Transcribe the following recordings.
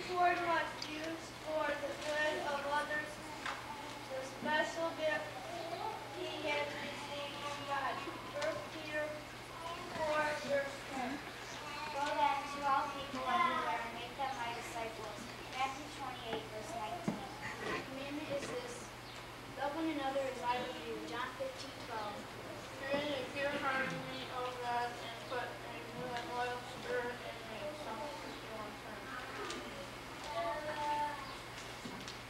sword must use for the good of others the special gift he has received from God. 1 Peter 4, verse 10. Go then to all people everywhere and make them my disciples. Matthew 28, verse 19. The commandment is this: love one another as I love you. John 15:12. Create a pure heart in me, O God, and put a new and loyal spirit in me. Psalm 51:10.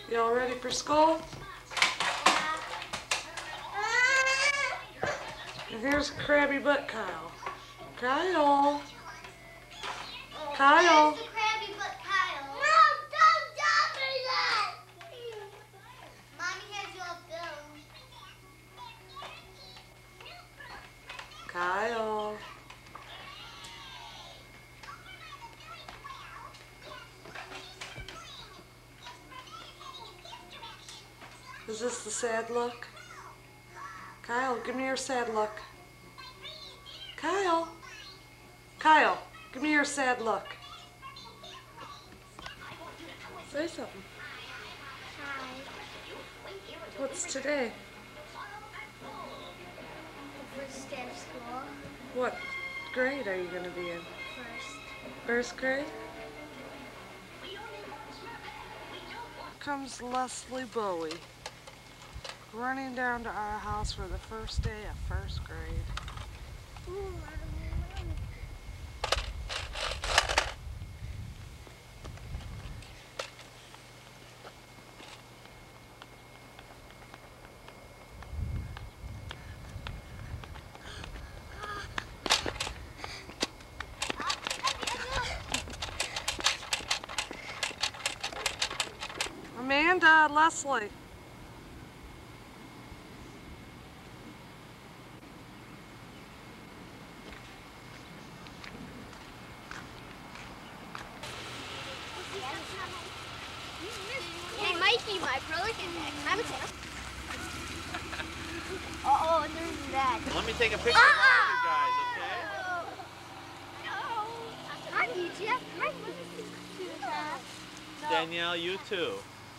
Y'all ready for school? And here's Krabby Butt Kyle. Kyle. Kyle. Krabby Butt Kyle. No, don't tell me that! Mommy has your bill. Kyle. Is this the sad look? Kyle, give me your sad look. Kyle. Kyle, give me your sad look. Say something. Hi. What's today? First day of school. What grade are you going to be in? First grade? Comes Leslie Bowie running down to our house for the first day of first grade. Amanda, Leslie. Hey, Mikey, my brother can have a tail. Uh-oh, there's that. Let me take a picture of all you guys, okay? I need you. Danielle, you too.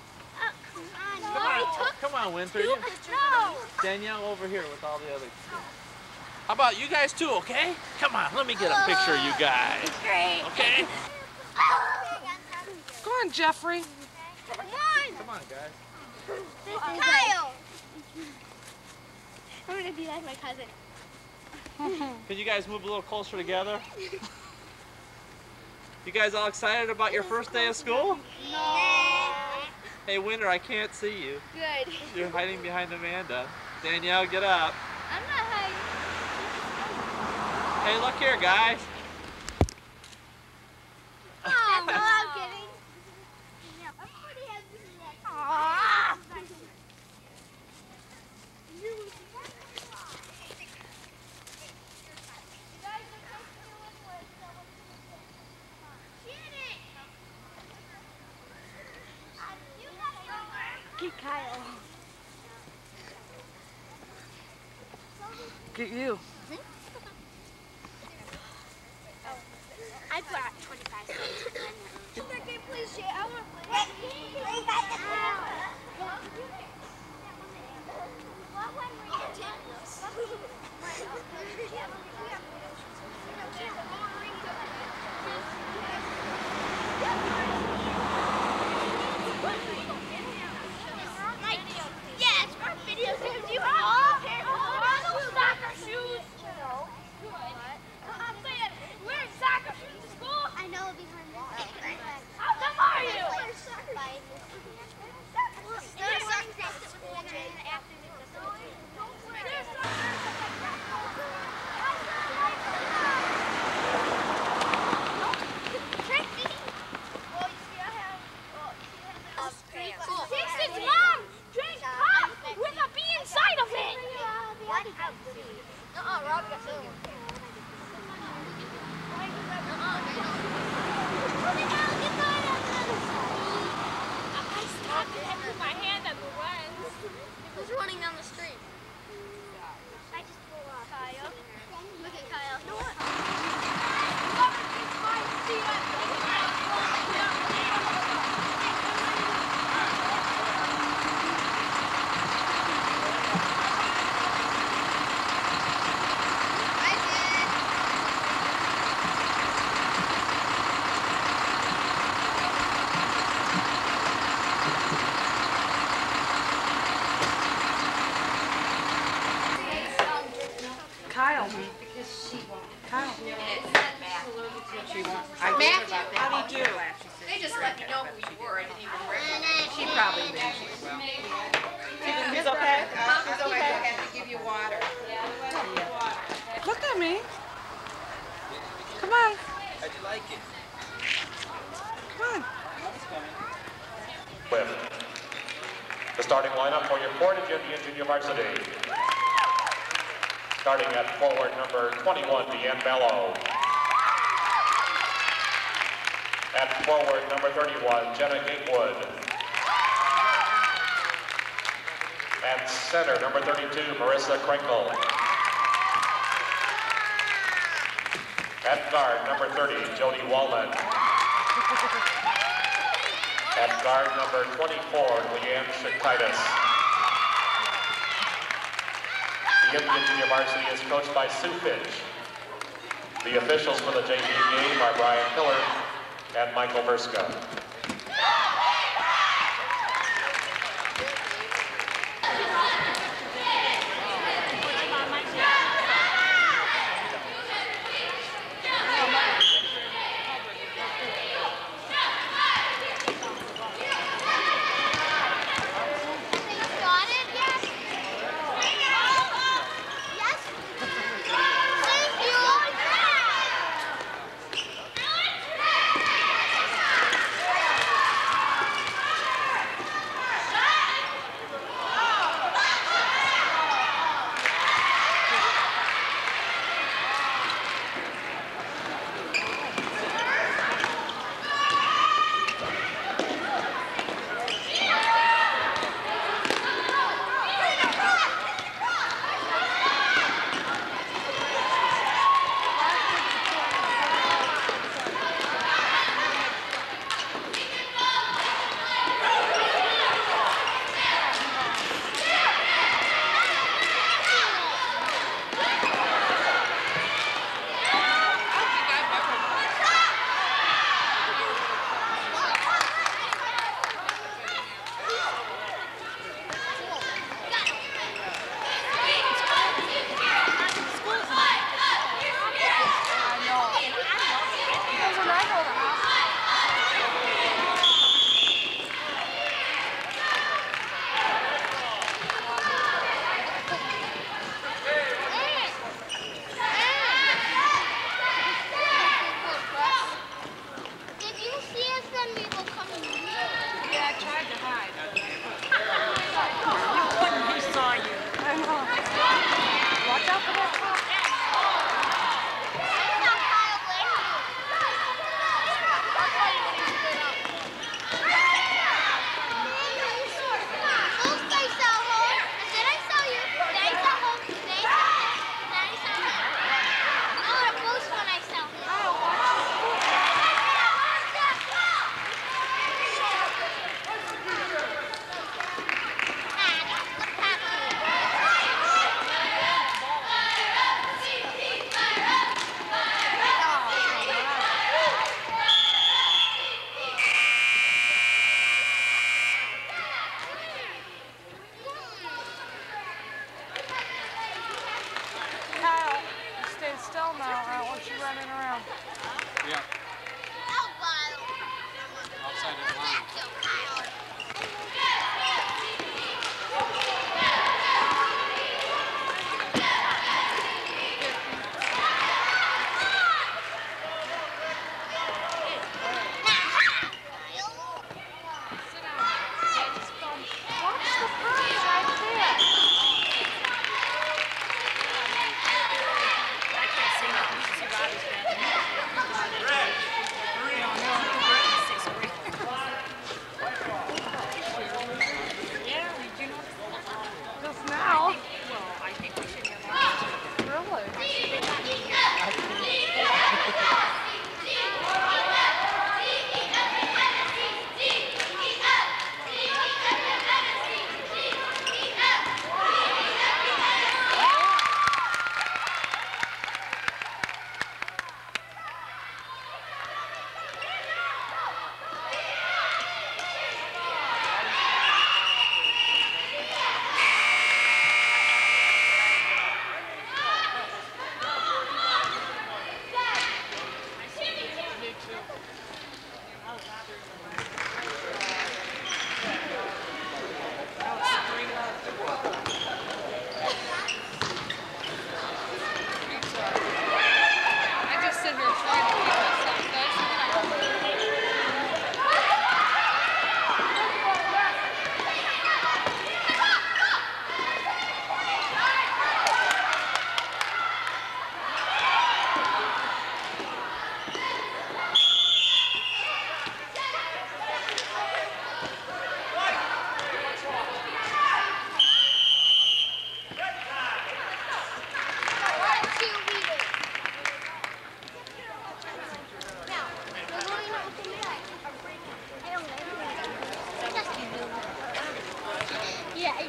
Come Come on, Winter. No. Danielle over here with all the other kids. How about you guys too, okay? Come on, let me get a picture of you guys. Great. Okay? Go on, Jeffrey. Come on. Come on, guys. Kyle. I'm gonna be like my cousin. Can you guys move a little closer together? You guys all excited about your first day of school? No. Hey, Winter, I can't see you. Good. You're hiding behind Amanda. Danielle, get up. I'm not hiding. Hey, look here, guys. Oh, no, I'm kidding. Aww. Get Kyle. Get you. I brought 25 cents. Second, please, Shay. I want to play. What one were you yeah, it's for video games. You have all pair of soccer shoes. No. I'm saying, wearing soccer shoes to school. I know behind me. How dumb are you? There's something at school, Jay. Who's running down the street? I just pulled off. Kyle. Look at Kyle. You know what? probably eventually will. He's okay? He's okay? I have to give you water. Look at me. Come on. How'd you like it? Come on. With the starting lineup for your Portage Indian Junior Varsity. Starting at forward number 21, Deanne Bello. At forward number 31, Jenna Gatewood. At center number 32, Marissa Krinkle. At guard number 30, Jody Walnut. At guard number 24, Leanne Shakaitis. The Indian Junior Varsity is coached by Sue Fitch. The officials for the JV game are Brian Hiller and Michael Verska.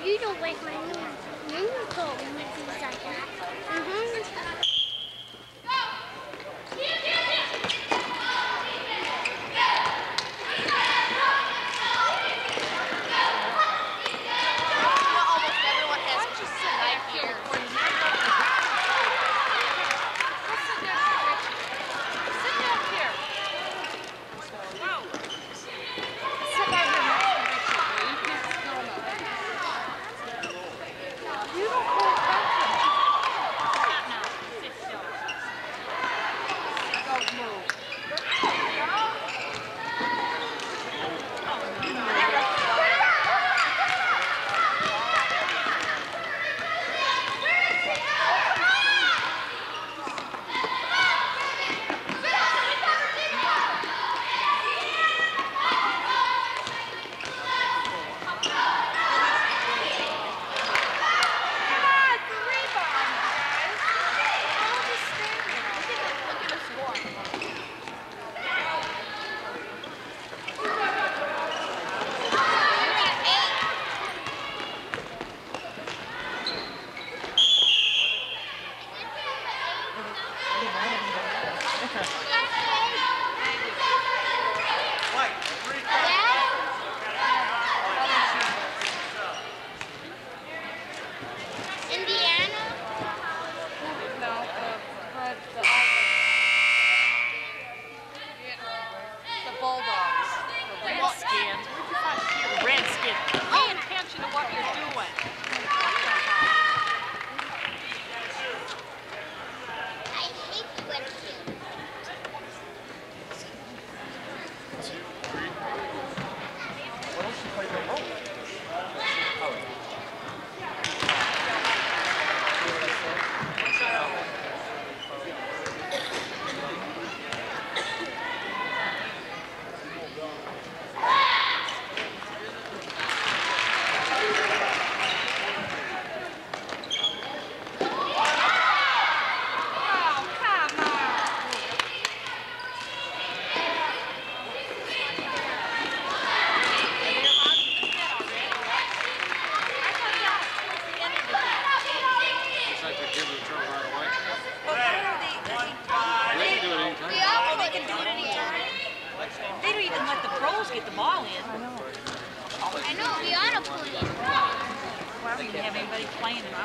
You don't like my musical movies like that. Almost everyone has just a knife here. Sit down here. Wow. Sit down here next to Richard. You can't smell nothing. You don't pay attention. Now, sit still. Don't move. Get the ball in. I know, we ought to put it in. Well, we didn't have anybody playing enough.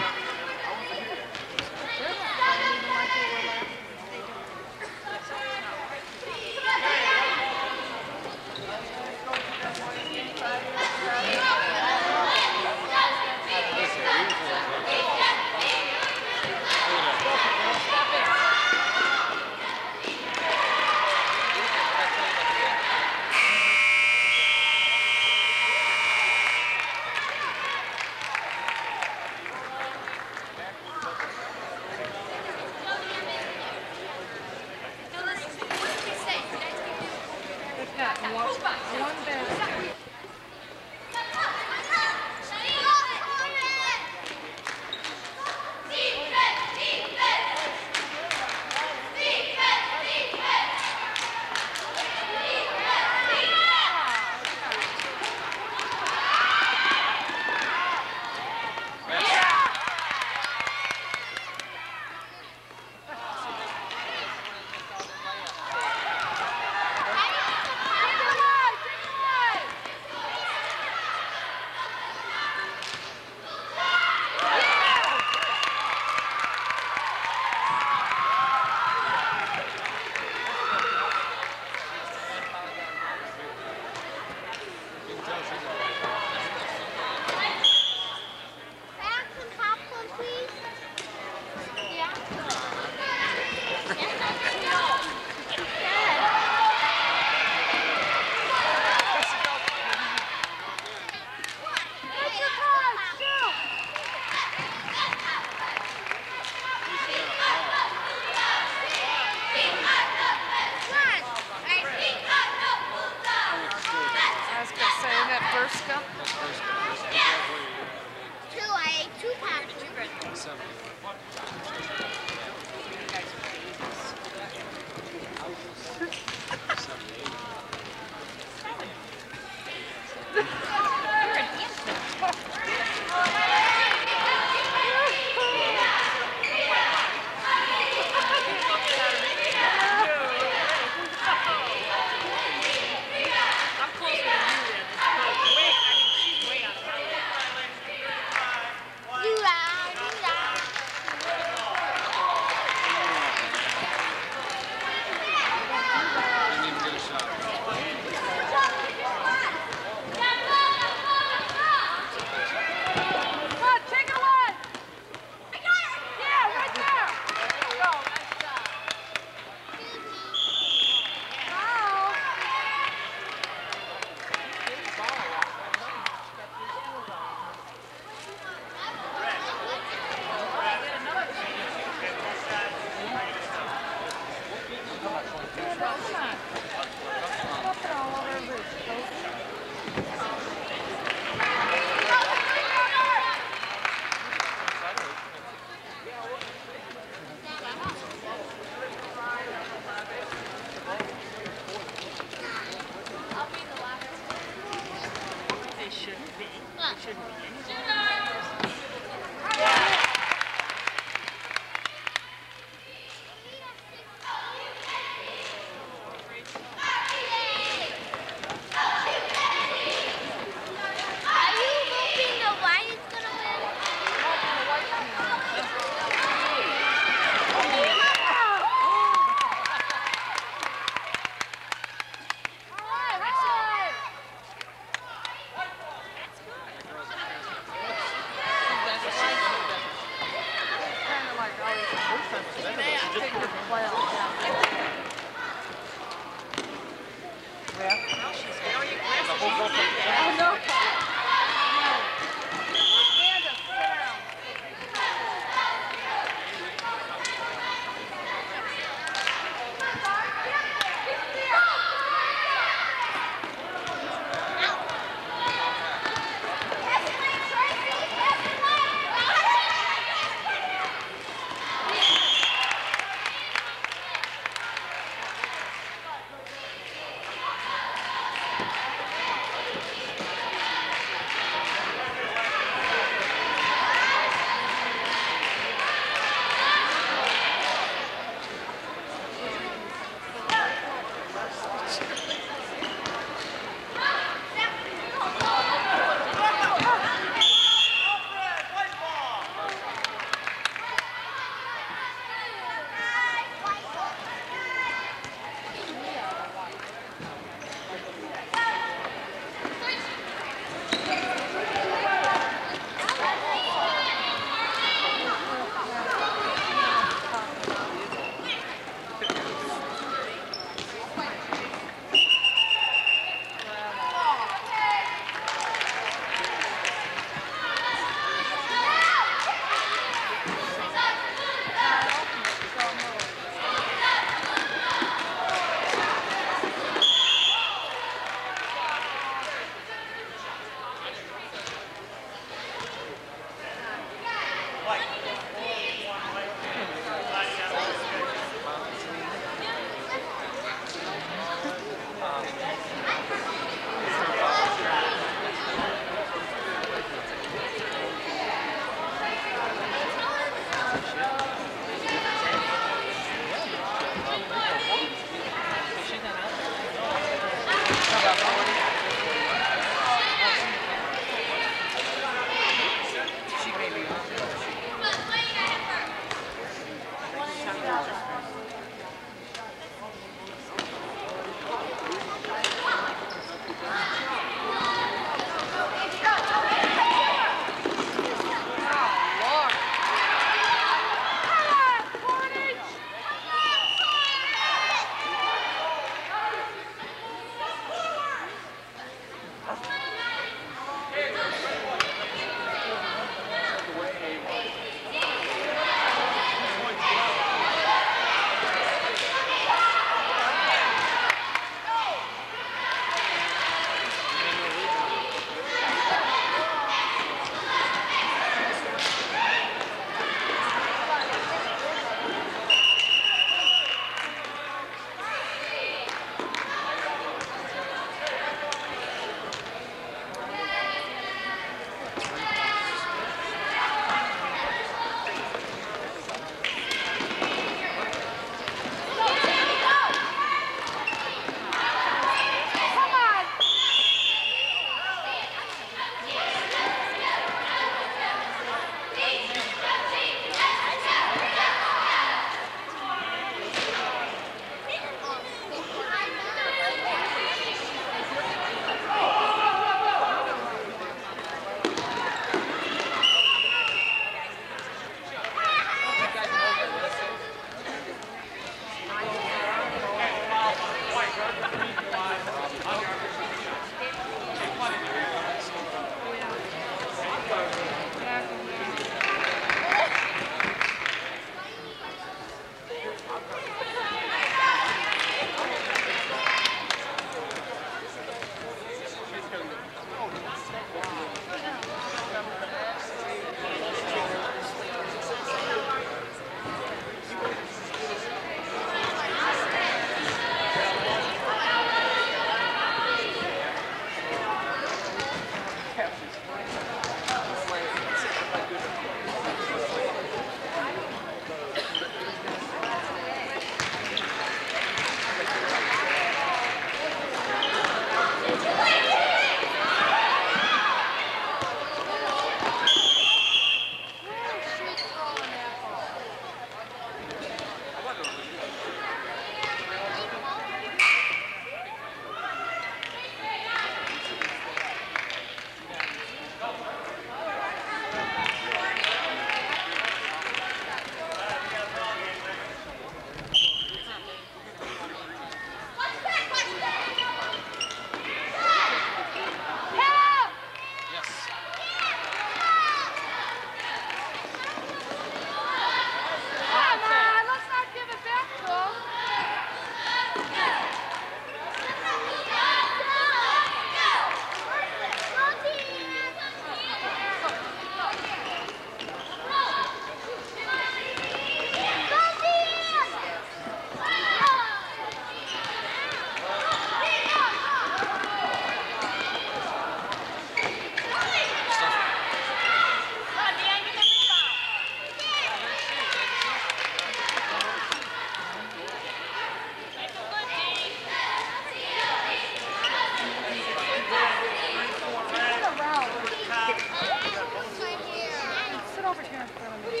here in front of me.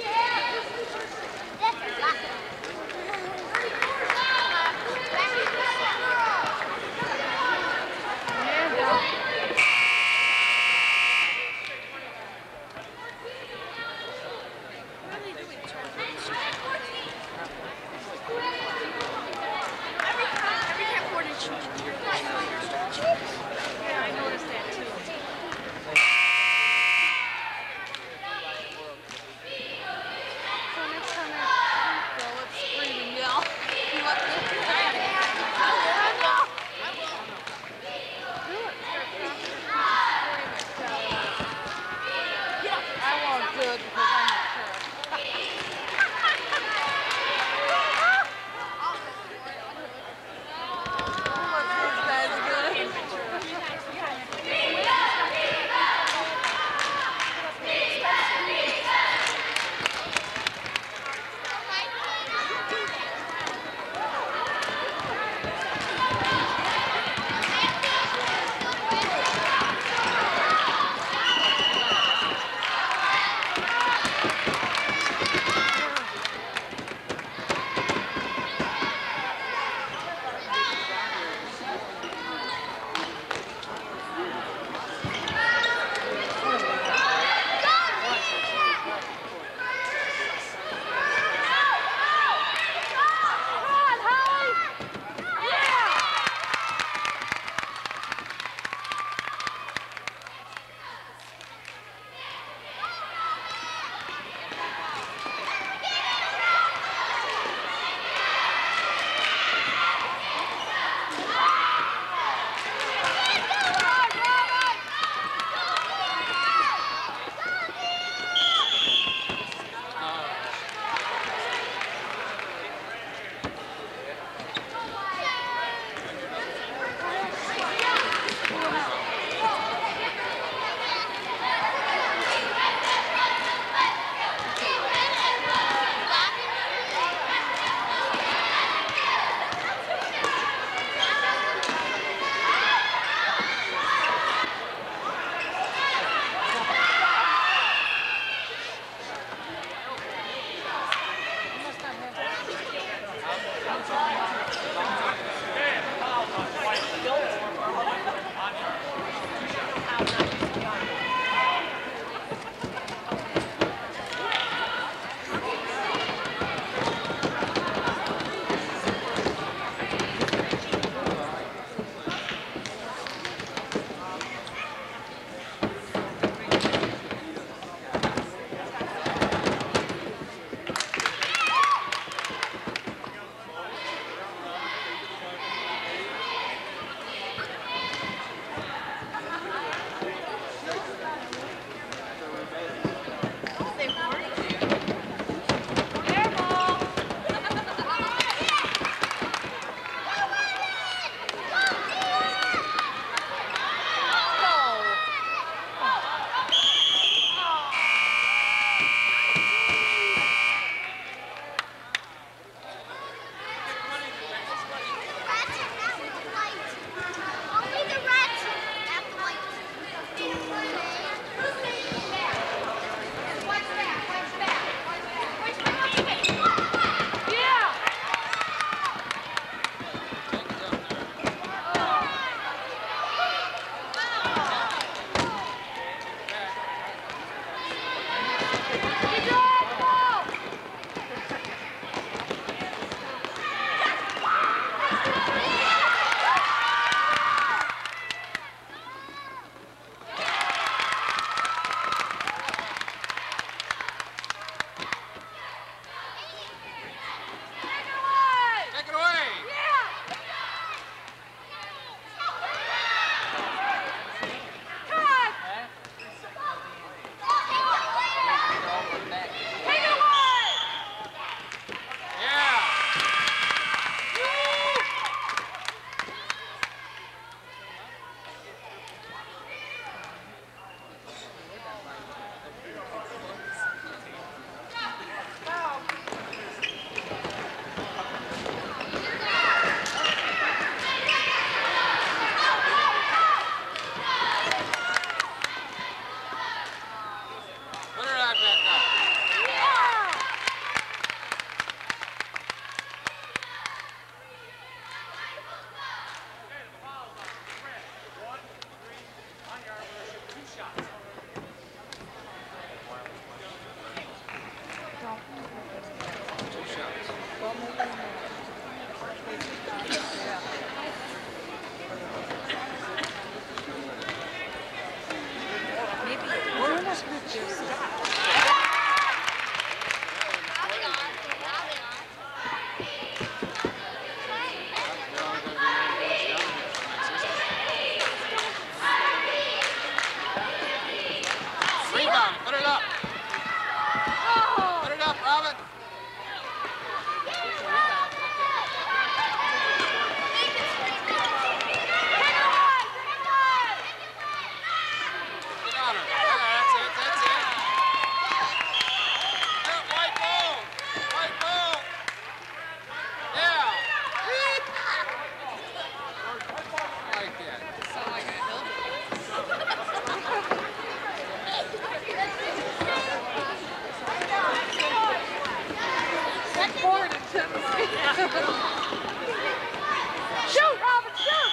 Yeah, I noticed that too. So next time I go, it's screaming Shoot, Robin, shoot!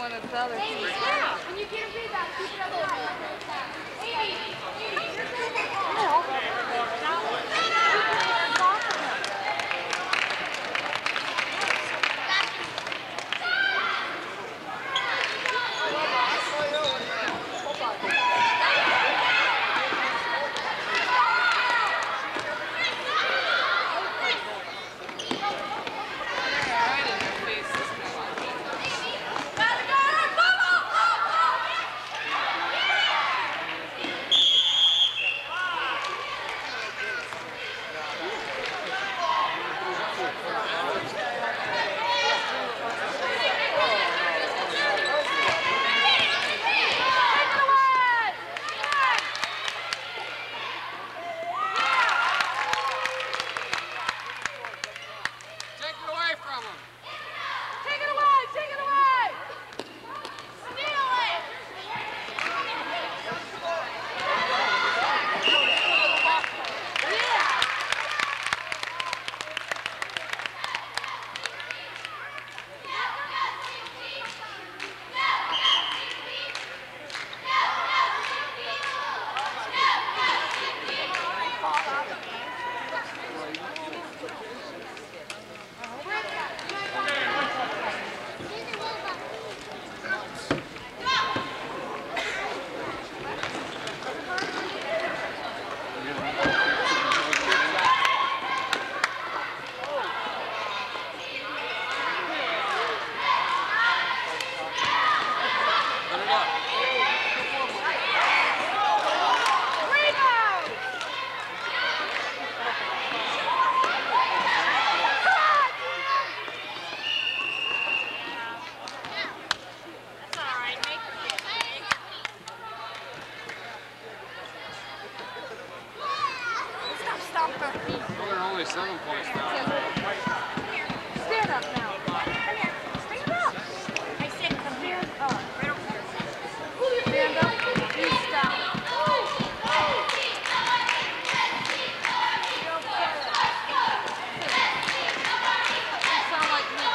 when it's the other team. When you get a rebound, keep it up high. Well, they're only 7 points now. Stand up now. Come here. Stand up. I said come here. Stand up. Stand up. You stop. You sound like me.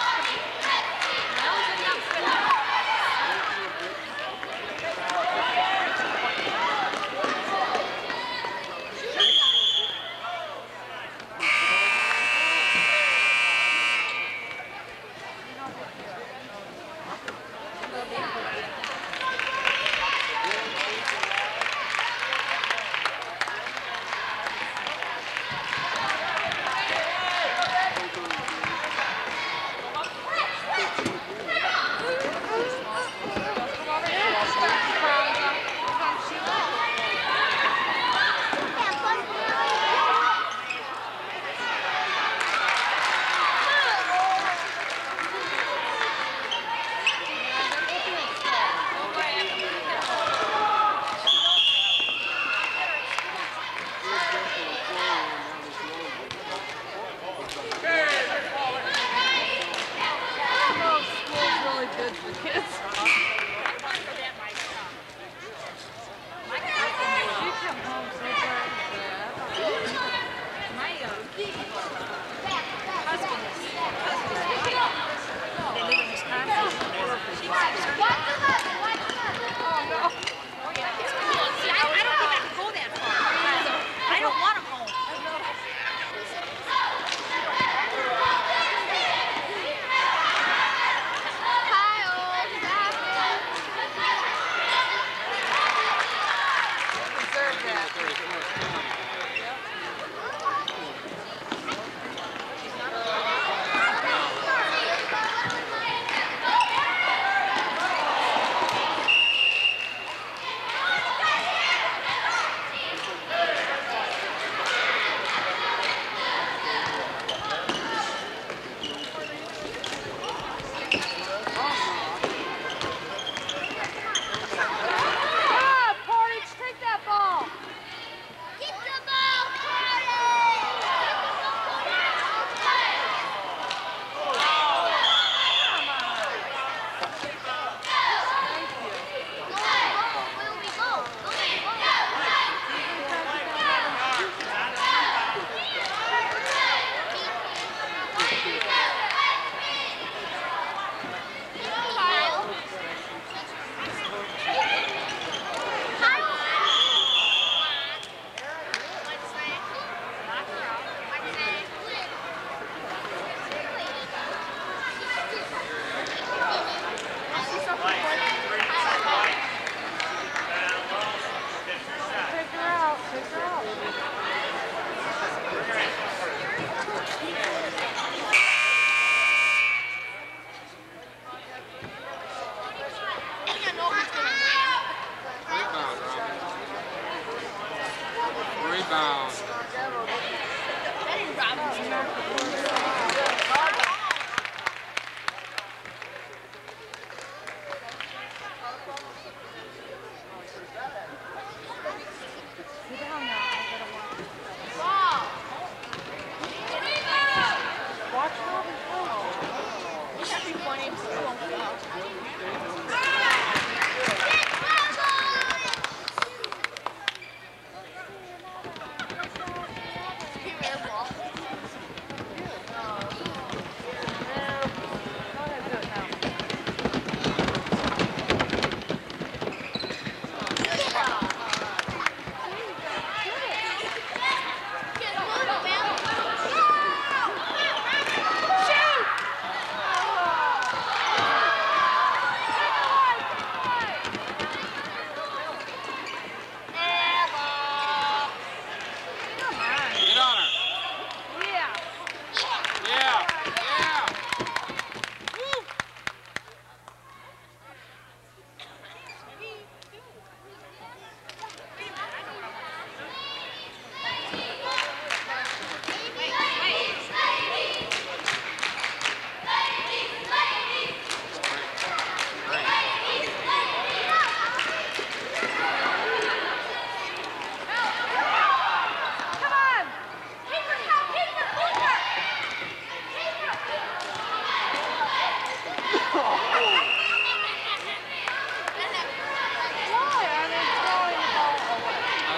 Why are they throwing the ball away?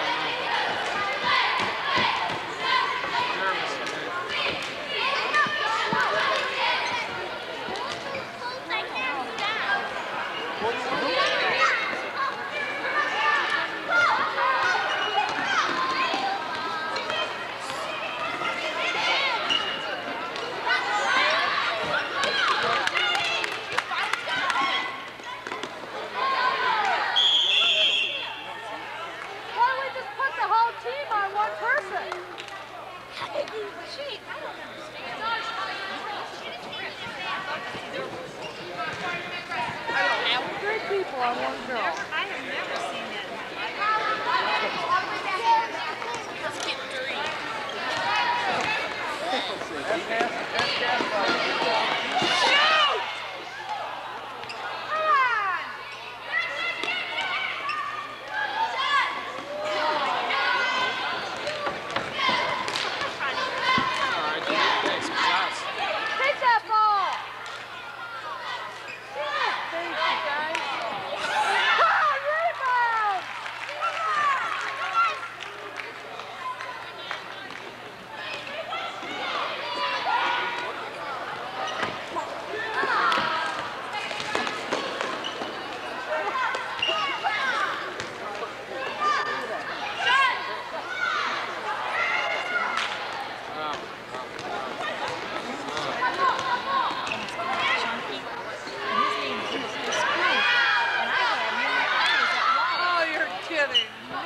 Nervous. Why don't we just put the whole team on one person? Gee, I don't understand. 3 people on one girl. I have never seen that. Let's get 3. Alright, thanks, class. Take that ball! Thank you, guys. Oh, rebound! Oh, you're kidding.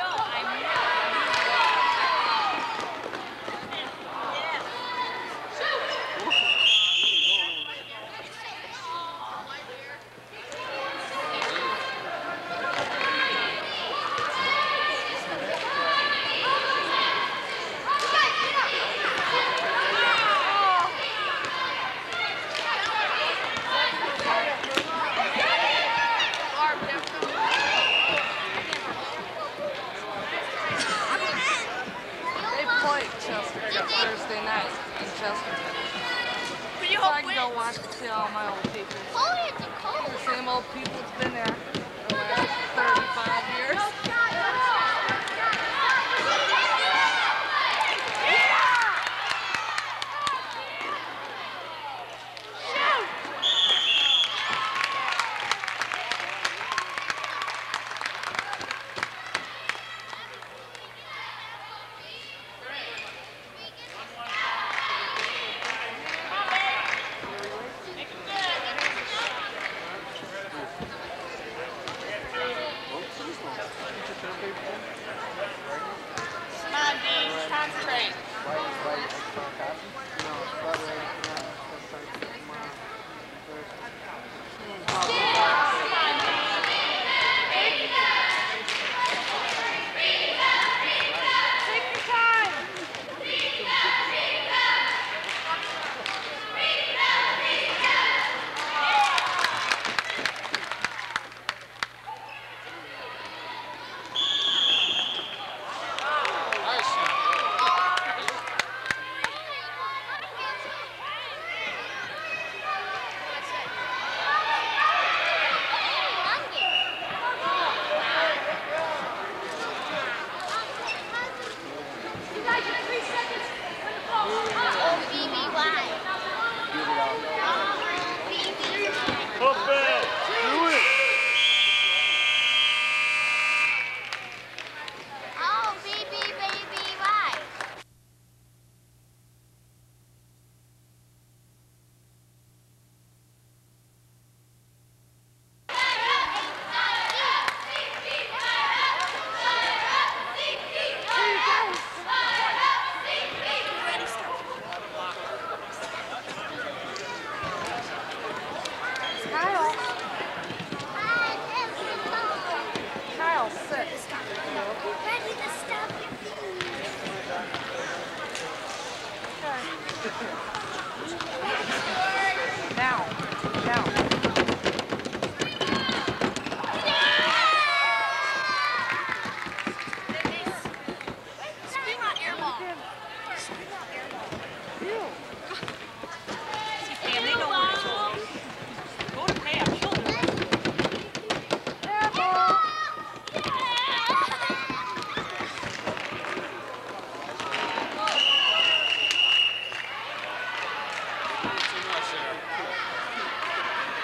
They played Chesterton Thursday night in Chesterton. So I can go watch and see all my old people. The same old people that's been there for the last 35 years.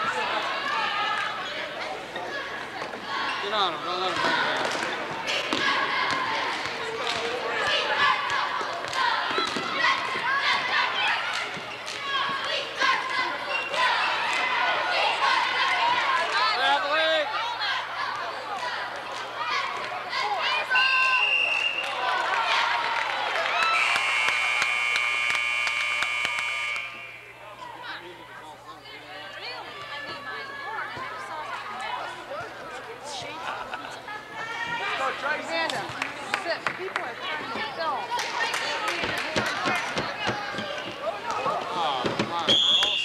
Get on him. Don't let him bring it down. Grab the leg. Amanda, sit. People are trying to film. Oh, come on, girls.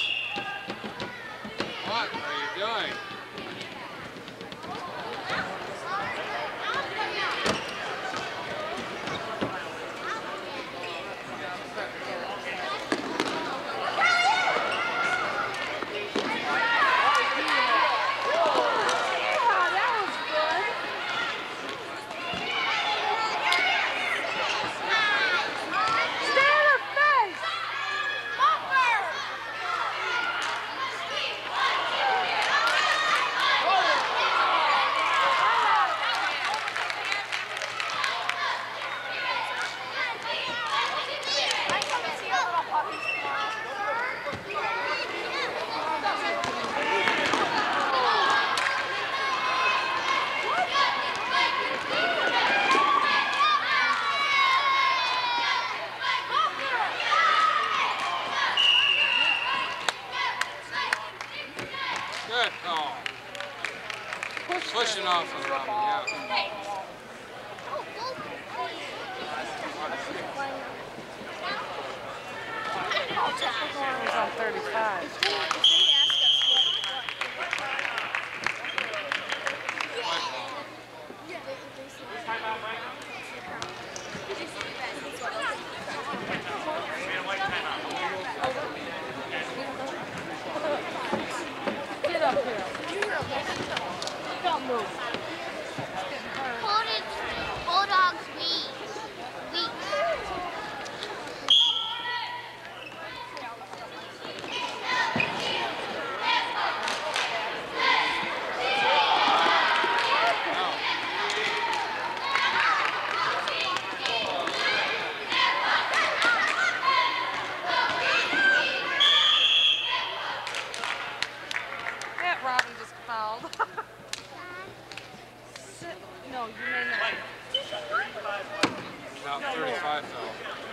What are you doing? Good call. Pushing off of Robin, yeah. He's on 35. Get up here. Don't move. Bulldogs weak. That Robin just fouled. Sit. No, you may not. About 35 though.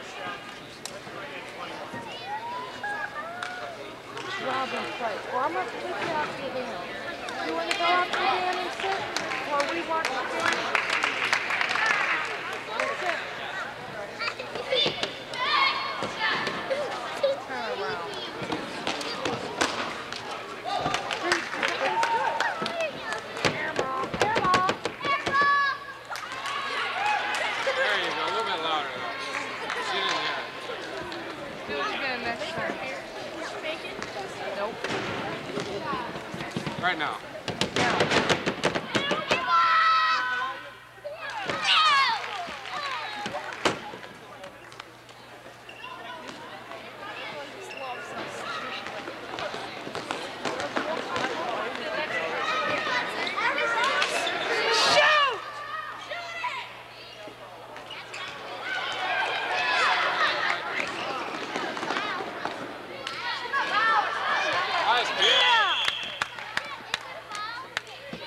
Robin's right. Well, I'm going to take you out to the dam. You want to go out to the dam and sit? Or we watch the game? Sit. Turn around. There you go. A little bit louder though. She didn't hear it. Do it again next time. Nope. Right now. Now. Nice, dude.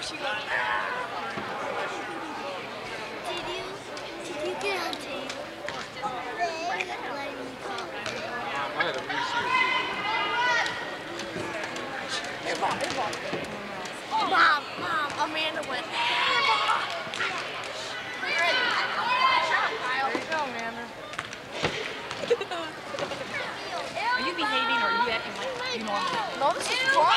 she goes, Did you get on tape? Letting me call. I had a Mom, Amanda went, Bball. There you go, Amanda. Are you behaving or are you acting like you normally? No, this is fun.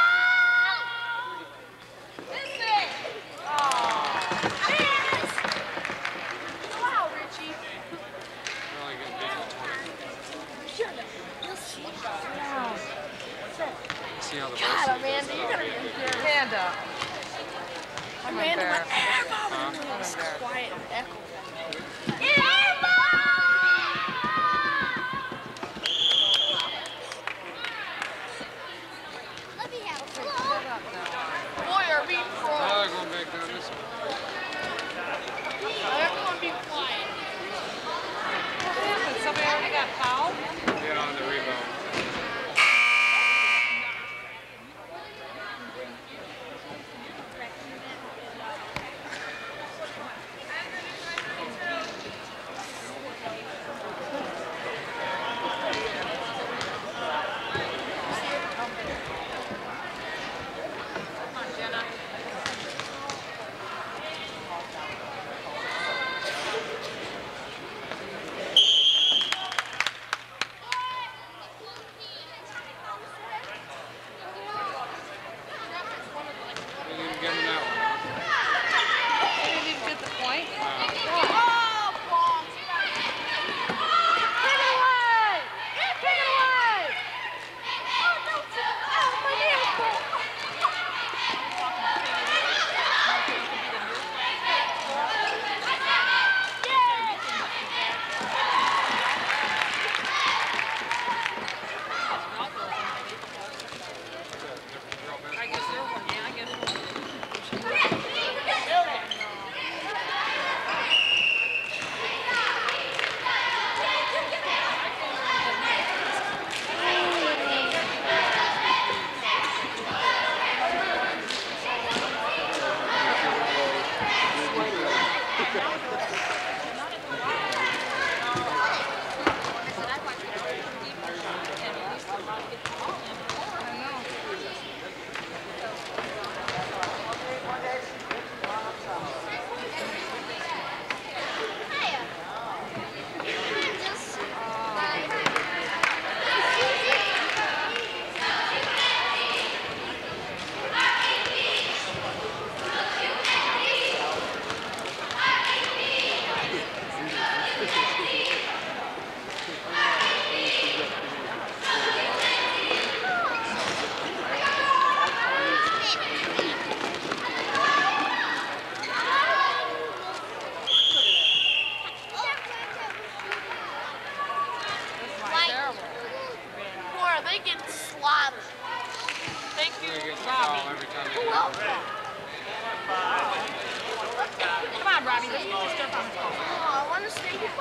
See how the God, Amanda, you're gonna be embarrassed. Amanda. Amanda went, embarrassed. Bball. It was quiet and echo. Let me have a Shut up now. Boy, are we pro. Now they're going back down this way. Everyone be quiet. Somebody already got fouled? Get on the rebound. Robbie, let's get this stuff on the phone. Oh, I want to stay here.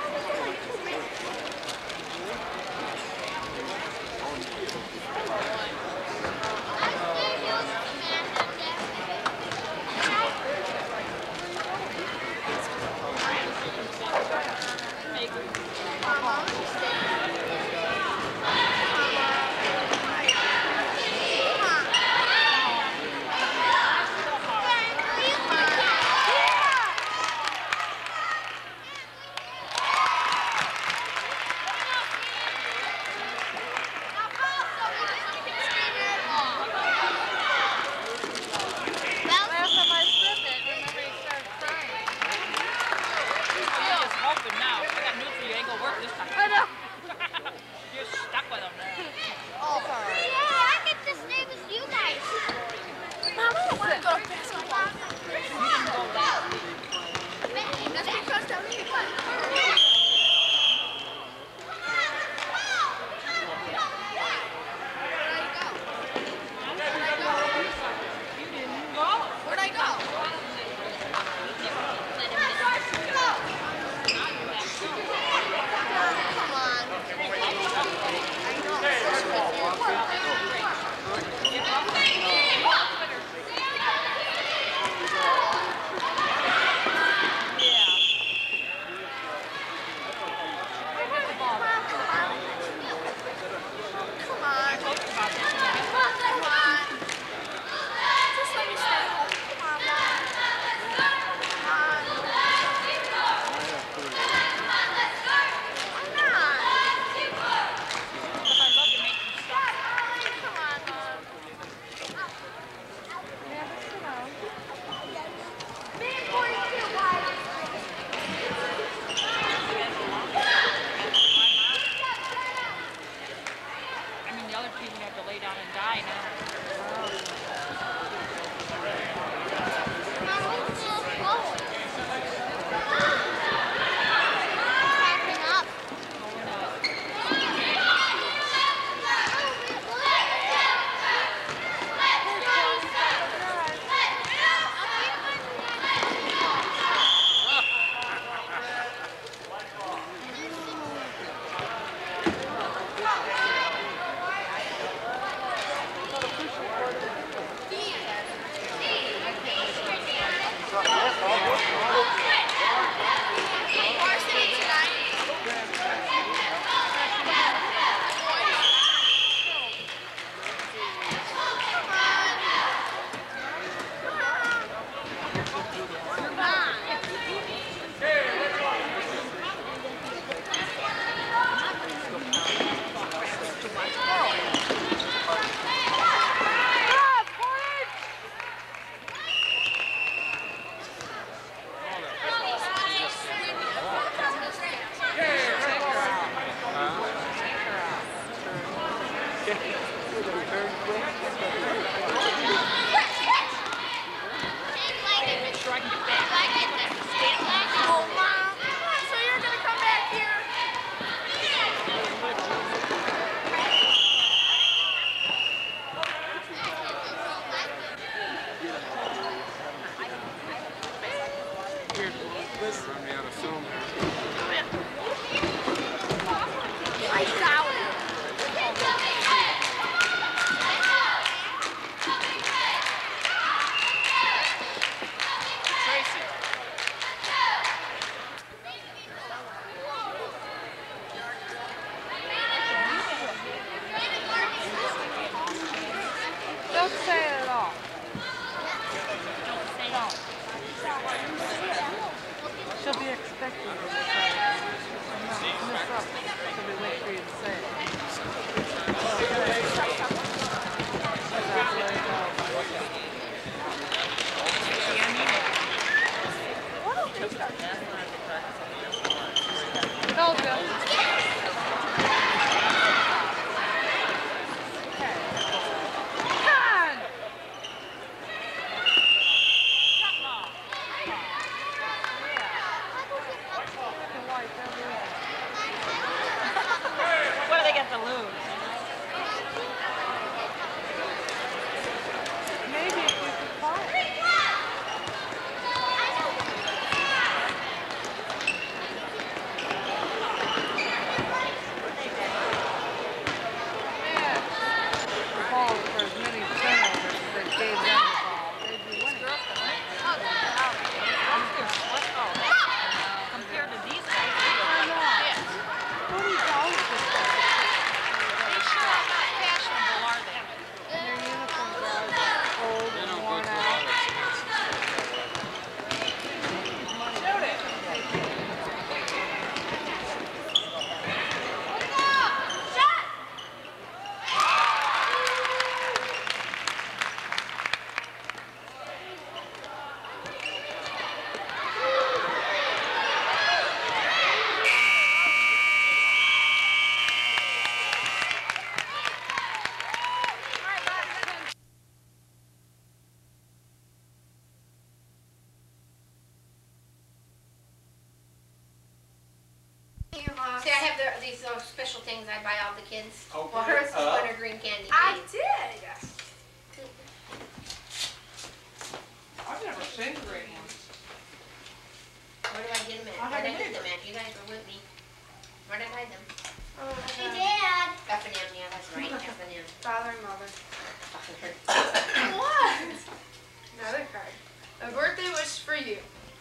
Run me out of film here. Don't say it at all. Don't. She'll be expecting you to say it. Miss up. She'll be waiting for you to say it. Told you. What do they get to lose? Maybe if we could find it. Yeah. The ball for as many turnovers as they gave them the ball. They'd be winning. Compared to these guys. I know. What do you always just They sure are not fashionable, are they? Their uniforms are old They and don't go worn to a out. lot of schools. Shoot it. See, I have these special things I buy all the kids. Okay. Well, hers is wintergreen candy. I did. I've never seen green ones. Where do I get them at? Where did I get them at? You guys were with me. Where did I hide them? Hey, Dad. F&M, yeah, that's right. F&M. Father and mother. What? Another card. A birthday wish for you.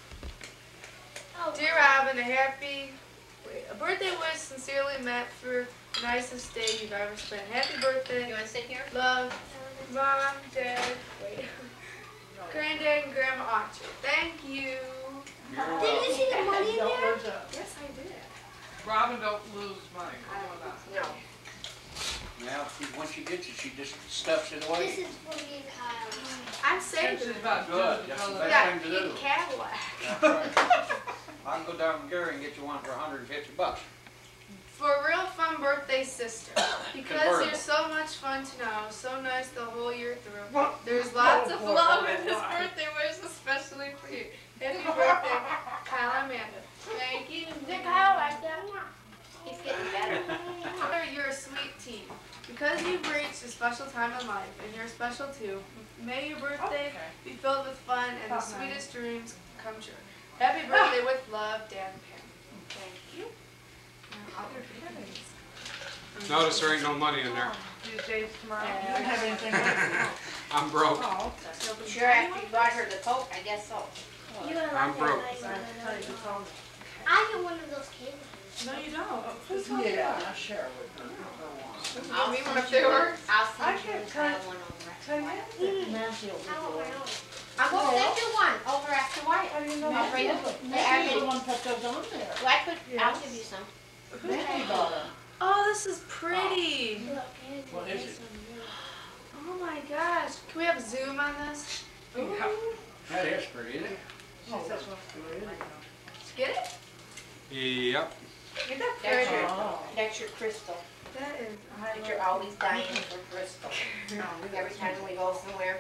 Dear Robin, a birthday wish sincerely meant for the nicest day you've ever spent. Happy birthday. You want to sit here? Love, Mom, Dad, Granddad, and Grandma Archer. Thank you. Did you see the money in there? Yes, I did. Robin don't lose money. No. Now, once she gets it, she just stuffs it away. This is for me and Kyle. I'm saving She's it. about Good. That's the We best got thing to do. pink Cadillac. That's right. I can go down to Gary and get you one for $150. For a real fun birthday, sister. Because Convertible. you're so much fun to know, so nice the whole year through. There's lots of love in this birthday wish, especially for you. Happy birthday, Kyle and Amanda. Thank you. Kyle like that? He's getting better. You're a sweet tea. Because you've reached a special time in life, and you're special too, may your birthday be filled with fun and the sweetest dreams come true. Happy birthday with love, Dan and Pam. Thank you. Now, other things. Notice there ain't no money in there. Use Dave's tomorrow. You don't have anything else? I'm broke. Sure, after you bought her the Coke, I guess so. You gonna I'm like broke. that nice one. I get one of those candies. No, you don't. Yeah, I share with her. I'll me send one if you they were. I'll send you and Kyle one over. I want my own. I will send you one over after Wyatt. How do you know I'll bring it. one put those on there. Well, I put, I'll give you some. Oh, this is pretty. What is it? Oh my gosh. Can we have zoom on this? That is pretty, isn't it? Did you get it? Yep. Ain't that That's pretty? your, that's your crystal. That is. That you're always dying for crystal. Every time we go somewhere.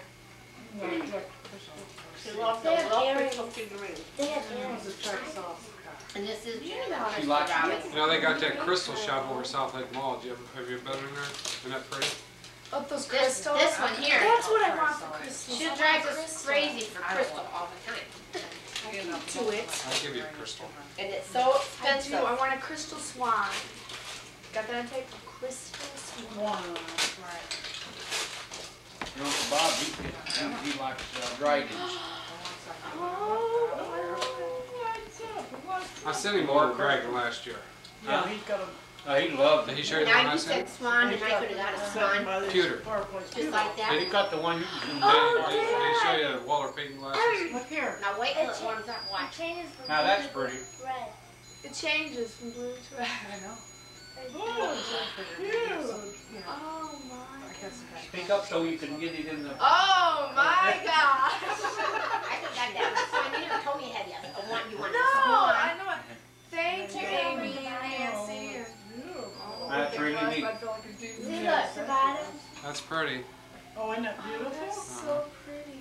She loves the little crystal figurine. They have earrings. And this is She crystal likes Robin. You know, they got that crystal shop over South Lake Mall. Have you been in there? Isn't that pretty? Oh, those This crystals. one here. That's what I want for Christmas. She drives us crazy for crystal all the time. to it. I'll give you a crystal. And it's so I expensive. do. I want a crystal swan. Got that on tape? A crystal swan. Your Uncle Bob, he likes dragons. I sent him over a dragon last year. Yeah, he's got a. He loved Did it. he show you the one Now I you sent? said swan, and I could have got a swan Cuter. just like Did that. he cut the one you? Did he show you the Waller painting glasses? Look here. Now wait till it warms up. Watch. Now that's pretty. Red. It changes from blue to red. I know. Oh my. Speak up so you can get it in the. Oh my gosh. I could have got that one. You never told me you had the other one. You wanted No, the swan. I know it. Thank you, Amy and Nancy. That's really neat. See, look, the bottom. That's pretty. Oh, isn't that beautiful? That's so pretty.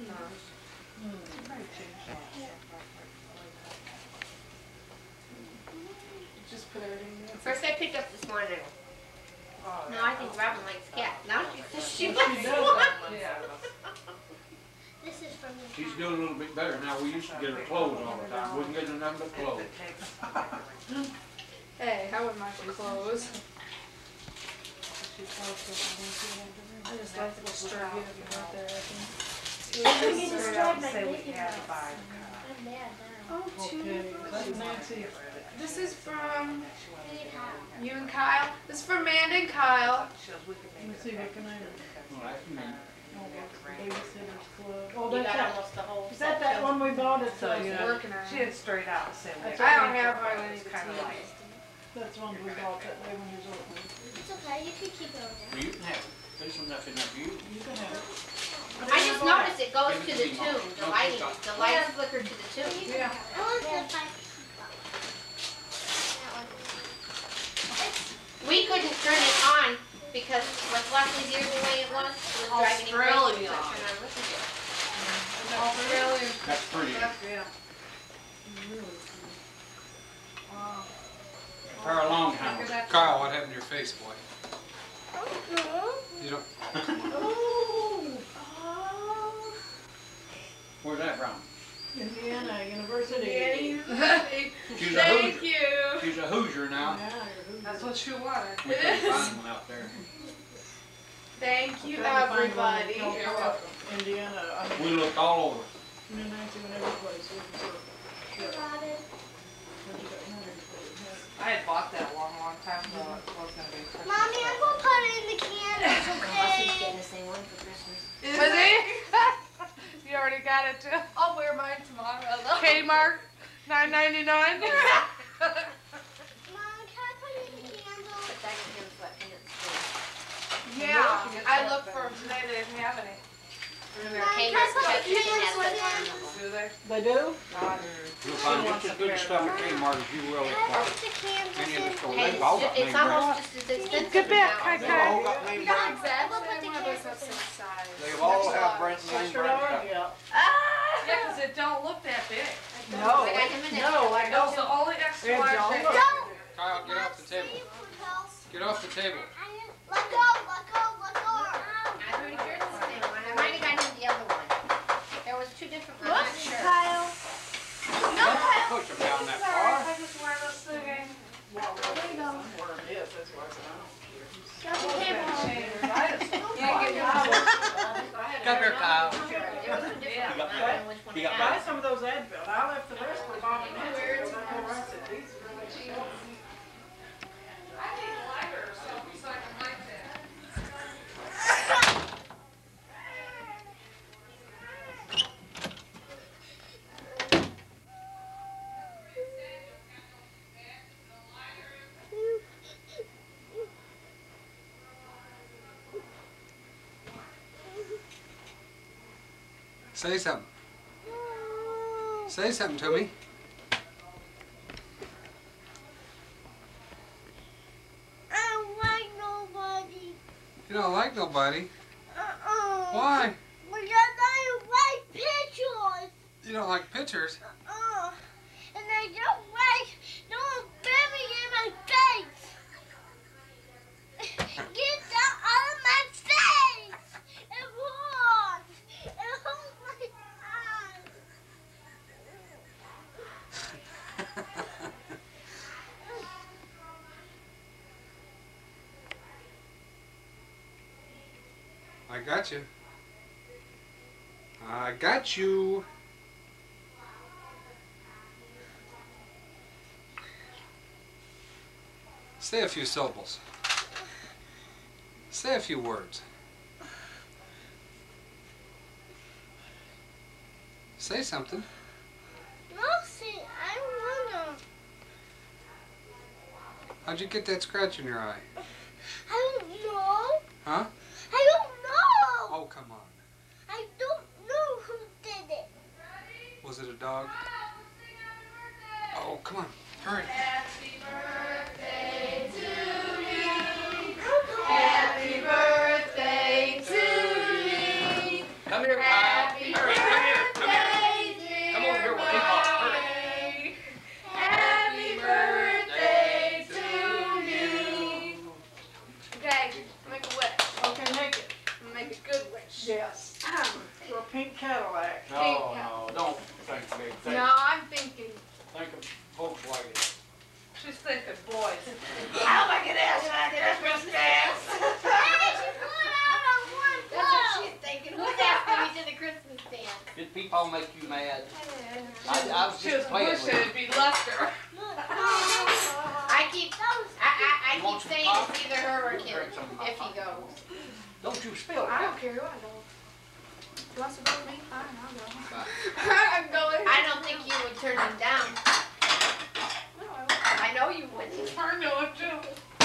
Just put everything in. First I picked up this morning. No, I think Robin likes cats. Now she says she She likes does. swans. Yeah. This is from the She's doing a little bit better now. We used to get her clothes all the time. Wouldn't get her nothing but clothes. Hey, how would my clothes? I just like the story right there. You destroyed my Mickey Mouse. I'm mad now. Oh, two. Okay, that's Nancy. This is from you and Kyle. This is from Amanda and Kyle. Let me see, what can I do? Well, that's neat. Oh, Babysitter's Club. Oh, You that's got that. almost the whole Is that that one we bought at So, the, you I'm working on She it. had straight out the same way. I don't have one. It's kind of like. that's one we bought that day when you was open. It's okay, you can keep it over there. Well, you can have it. There's nothing up you. You can have it. I just noticed it goes to the tune. The lights flicker to the tune. Yeah. I want the 5 We couldn't turn it on because was Leslie's ear the way it was? It was driving him crazy. Australia. So I turned on listen to it. Australian. That's pretty. Yeah. For a long time. Kyle, what happened to your face, boy? You don't. Where's that from? Indiana University. She's a Thank Hoosier. you. She's a Hoosier now. Yeah, That's what you wanted. We couldn't find one out there. Thank you, trying to find one in everybody. Colorado, Indiana, I We mean, looked all over. New Nancy went every place. Looking for it. Yeah. Where'd you go? I had bought that long time ago. It was going to be Christmas. Mommy, I'm gonna put it in the candles, Leslie's okay? getting the same one for Christmas. Was he? You already got it too. I'll wear mine tomorrow. Kmart, $9.99. Mom, can I put it in the candles? But that is him sweating at school. Yeah, I looked for them today. They didn't have any. Remember, Mom, can I Kmart's put got the candles has in the there? Do they? They do? You'll find just as good stuff at Kmart as you will at Put the candles any of the in. stores. And They've all got name it's brands. almost just as expensive Get back, now. Kai They've all got name brands. Exactly. We'll put the One of us candles has in. some size. They all have brand name Sure brand are, stuff. yeah. Ah! Yeah, because it don't look that big. No, I got him in no, I That was don't. the only extra Yeah, large don't thing. look. Don't! Kyle, get off the table. Get off the table. Let go, let go, let go. I'm pretty sure it's the same one. I might have gotten him the other one. There was two different ones. I'm not sure. Kyle. Don't push them down that far. I just wear this thing. Well, there you go. Where it is, that's why I said, I don't care. Got the table. Come here, Kyle. There was two different ones. I don't know which one You I got got. Buy some of those Advil. I left the rest for Bob and Nancy. I said, these are really cheap. I need a lighter or something so I can light that. Say something. Say something to me. I don't like nobody. You don't like nobody. Why? Why? Because I don't like pictures. You don't like pictures. And I don't like no one baby in my face. Get that out of my face. It hurts. It hurts my eyes. I got you. I got you. Say a few syllables. Say a few words. Say something. Nothing. I wanna. How'd you get that scratch in your eye? I don't know. Huh? I don't know. Oh, come on. I don't know who did it. Was it a dog? Oh, come on. Hurry. Happy birthday to you. Happy birthday to you. Come here, Kyle. Happy Hurry, come here. Come here. birthday, Come over here with me, Paul. Hurry. Happy birthday to you. Okay, make a wish. Okay, make it. Make a good wish. Yes. For a pink Cadillac. No, don't think big. Think, No, I'm thinking. think of Volkswagen. She's thinking boys. I'll make it ask for Christmas dance. That's what she's thinking. Who's asking me to the Christmas dance? Did people make you mad? I was She just was playing with wishing you. it'd be Lester. I keep Want some saying coffee? it's either her or Kim if he goes. Don't you spill it. I don't care who I go. You want to go with me? Fine, I'll go. Bye. I'm going. I don't think you would turn him down. No, I won't. I know you wouldn't. I know it too.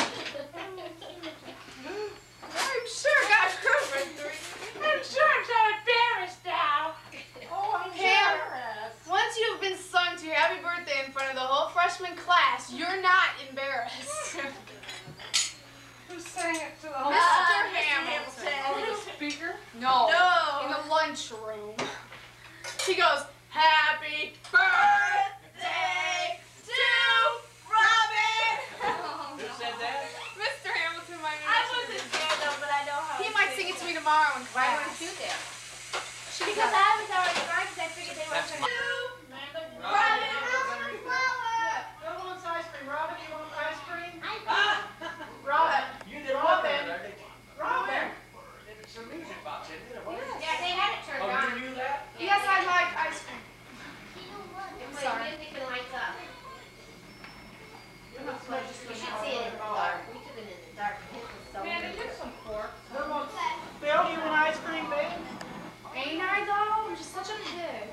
I'm sure God's Christmas tree. I'm sure I'm so embarrassed now. Oh, I'm Pam, embarrassed. once you've been sung to your happy birthday in front of the whole freshman class, you're not embarrassed. Who sang it to the whole Mr. Hamilton. over the speaker? No. In the lunchroom. He goes, happy birthday to Robin. Who said that? Mr. Hamilton, my I wasn't there though, but I know how. He might sing it to me tomorrow in Why class. weren't you there? Because I was already right, because I figured they were That's going to. Amanda, Robin, Who wants ice cream? Robin, you want ice cream? Robin. You Robin. Robin. It's a music box, isn't it? What is it? Yeah, they had it turned Oh, on. you knew that? Yes, I like ice cream. It plays sorry. music and lights up. You're not supposed to You swing should out see it in the over dark. We took it in the dark. It was so Amanda, weird. get some pork. Who wants- Bill, you want ice cream, babe? Ain't I though? I'm just such a pig.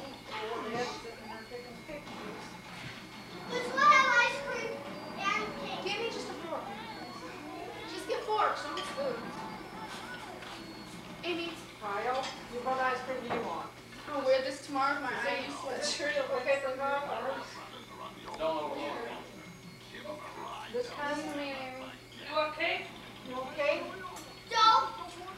Let's have ice cream and cake. Give me just a fork. Just get forks, don't get food. Amy, Kyle, what ice cream do you want? I'm gonna wear this tomorrow with my IU sweatshirt. Okay for mom? Don't overlook. This kind? You okay? You okay? Joe.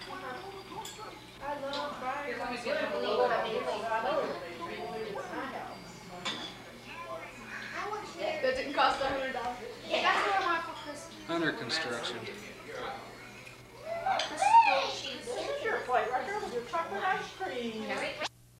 I love Brian. Let me get him a I little. know it's my house. I want you. That didn't cost $100. That's what I want for Christmas. Under construction. This is your plate right there with your chocolate ice cream. Here we